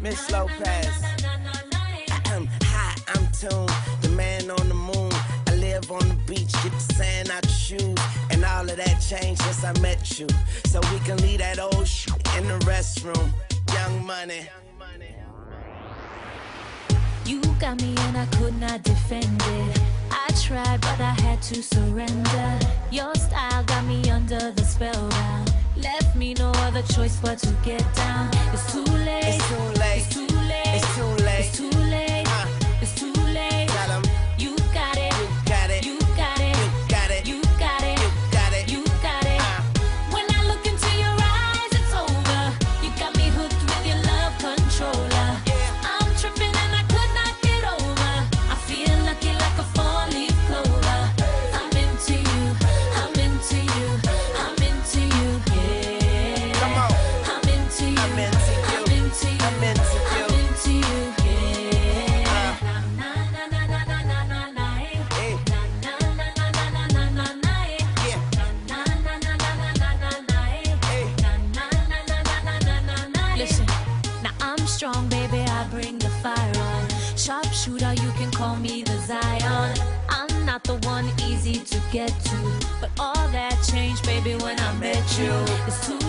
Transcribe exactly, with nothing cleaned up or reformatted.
Miss Lopez. Hi, I'm Tune, the man on the moon. I live on the beach, get the sand out your shoes. And all of that changed since I met you. So we can leave that old shit in the restroom. Young Money. You got me and I could not defend it. I tried but I had to surrender. Your style got me under the spell. Left me no other choice but to get down. It's too late. It's too late. It's too late. It's too late. It's too late. Uh, it's too late. Tell 'em. You got it. You got it. You got it. You got it. You got it. You got it. You got it. Uh. When I look into your eyes, it's over. You got me hooked with your love controller. Yeah. I'm tripping and I could not get over. I feel lucky like a four-leaf clover. I'm into you. I'm into you. I'm into you. Yeah. Come on. I'm into you. I'm into you. I'm into you. I'm into you. I'm into you. Yeah. Uh. Na na na na na na na na. Hey. Na na na na na na na na na. Yeah. Na na na na na na na na. Hey. Na na na na na na na na. Listen, now I'm strong, baby. I bring the fire on. Sharpshooter, you can call me the Zion. I'm not the one easy to get to, but all that changed, baby, when I met you. It's too